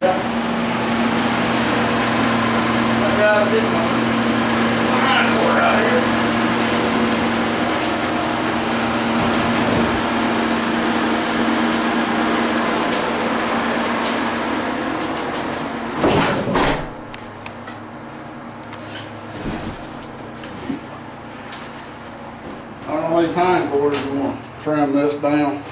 I did my hindquarter out here. I don't know these hindquarters, I'm going to trim this down.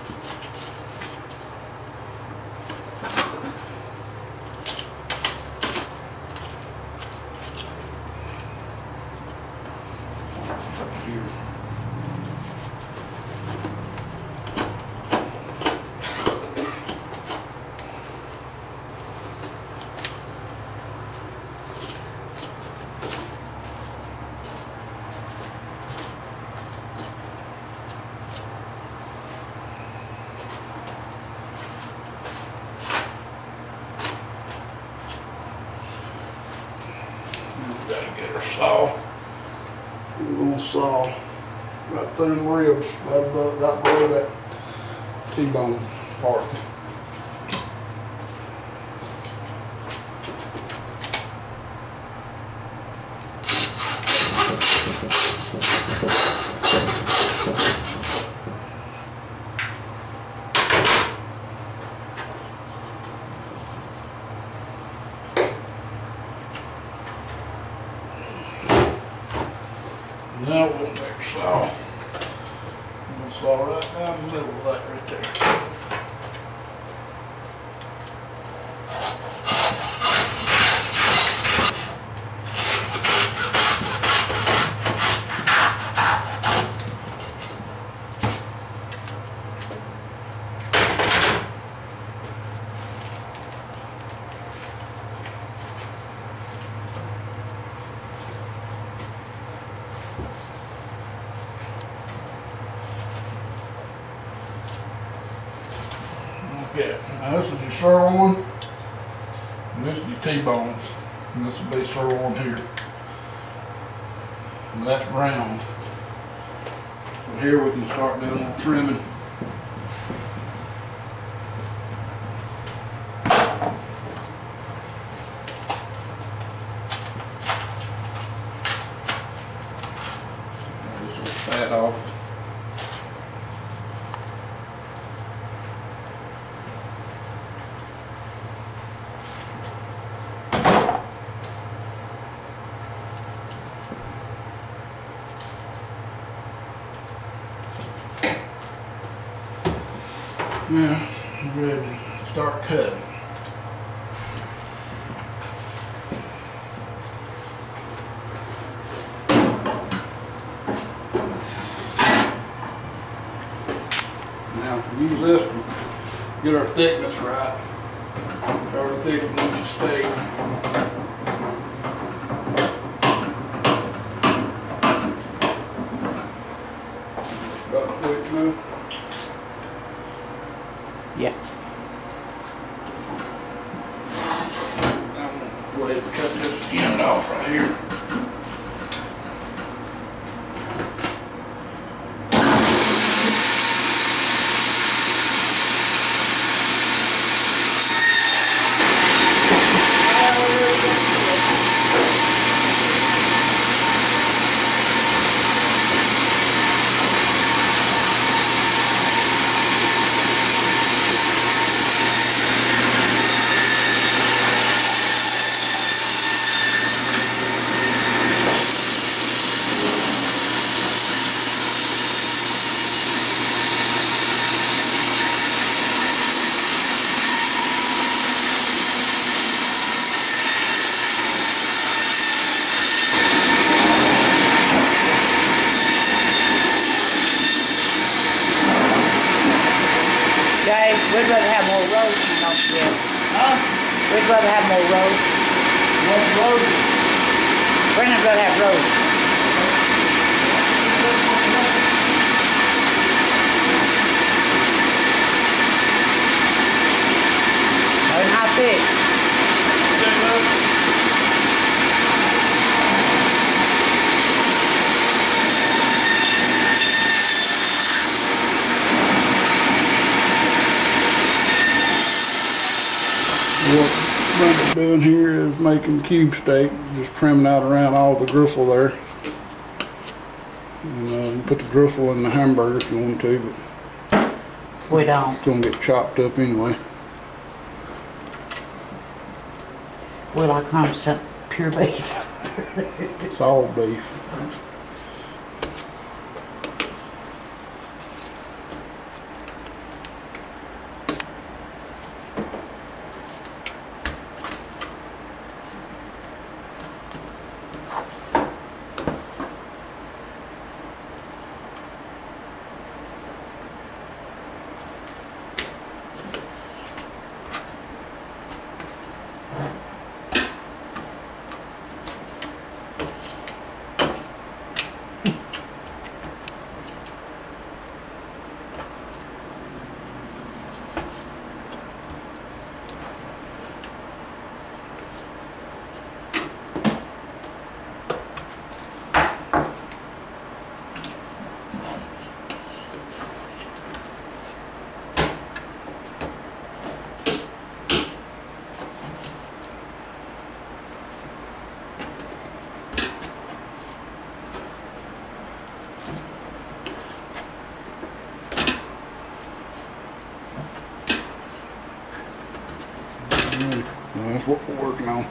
Gotta get her saw. We're gonna saw right through the ribs, right below that T-bone part. Now we'll take a saw. We'll saw right down the middle of that right there. Okay, now this is your sirloin, and this is your T-bones, and this will be sirloin here. And that's round. So here we can start doing a little trimming. Get this little fat off. Now, I'm ready to start cutting. Now, use this to get our thickness right. Our thick and inch of steak. Got a quick move. Yeah. I'm going to go ahead and cut this end off right here. We'd rather have more roast than don't forget. Huh? We'd rather have more roast. What's roast? Brandon'd rather have roast. And how thick? What Brenda's doing here is making cube steak, just trimming out around all the gristle there. And you put the gristle in the hamburger if you want to, but We don't. it's gonna get chopped up anyway. We like 100% pure beef. It's all beef. And that's what we're working on.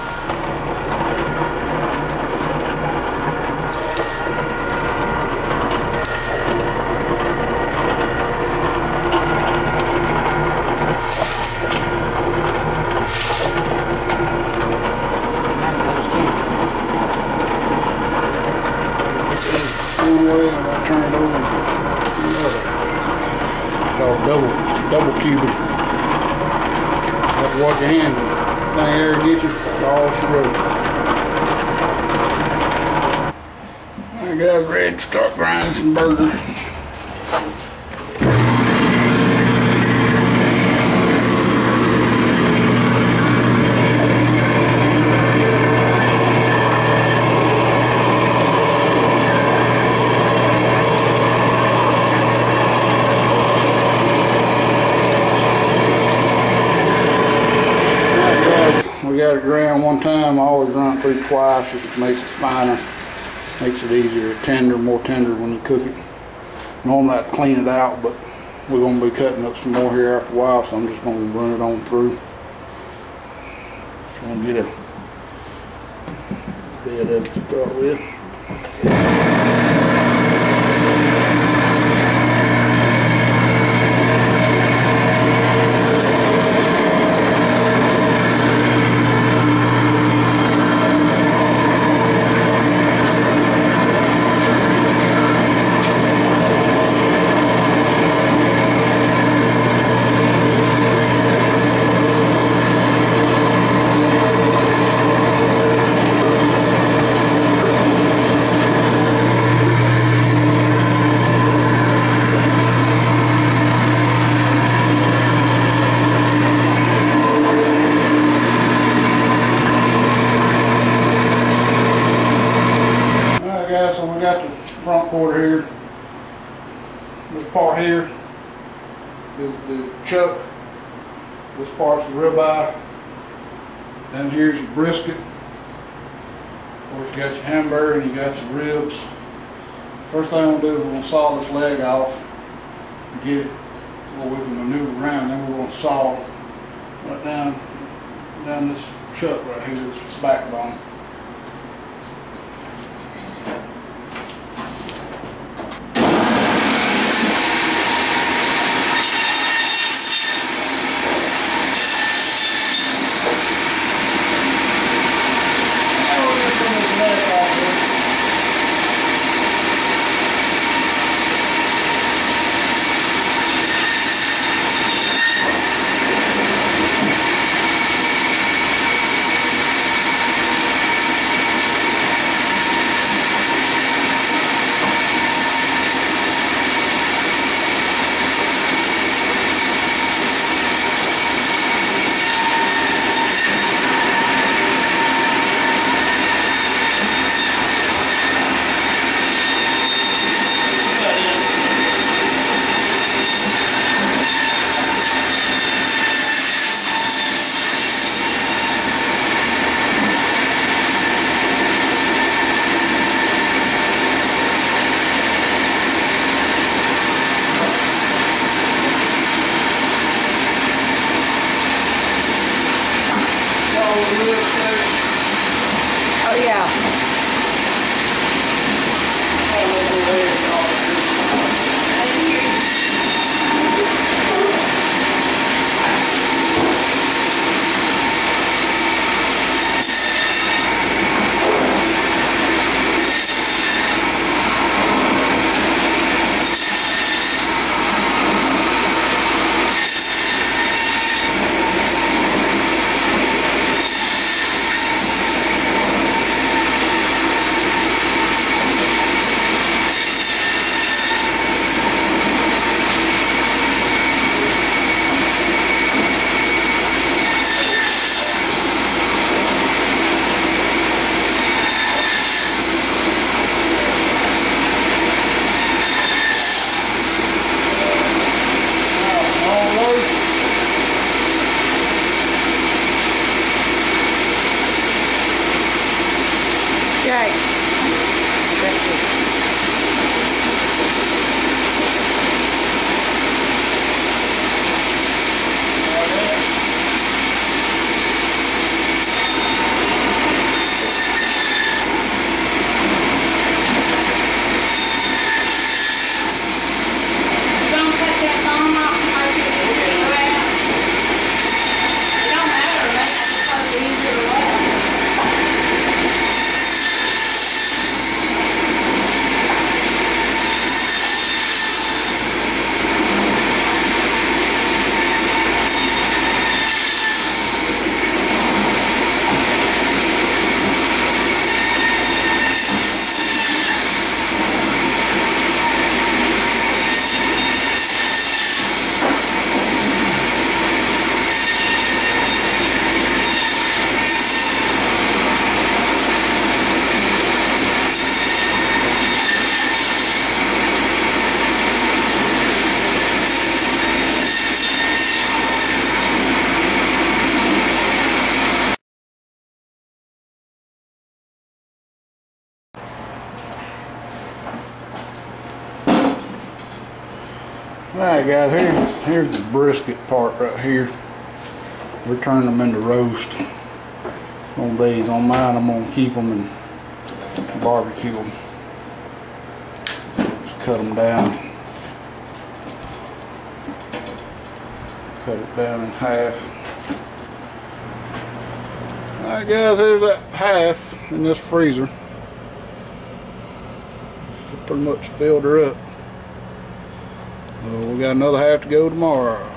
One way and I turn it over and it's all double cubing. Have to watch your hand. Thing there gets you, that's all she wrote. Alright guys, ready to start grinding some burgers. We got it ground one time, I always run it through twice. It makes it finer, makes it easier, more tender when you cook it. Normally I'd clean it out, but we're going to be cutting up some more here after a while, so I'm just going to run it on through. Just going to get a bed up to start with. So we got the front quarter here. This part here is the chuck. This part's the ribeye. Then here's your brisket. Of course, you got your hamburger and you got your ribs. First thing I'm going to do is we're going to saw this leg off and get it where we can maneuver around. Then we're going to saw right down this chuck right here, this backbone. Alright guys, here's the brisket part right here. We're turning them into roast on these. On mine, I'm going to keep them and barbecue them. Just cut them down. Cut it down in half. Alright guys, here's that half in this freezer. So pretty much filled her up. We got another half to go tomorrow.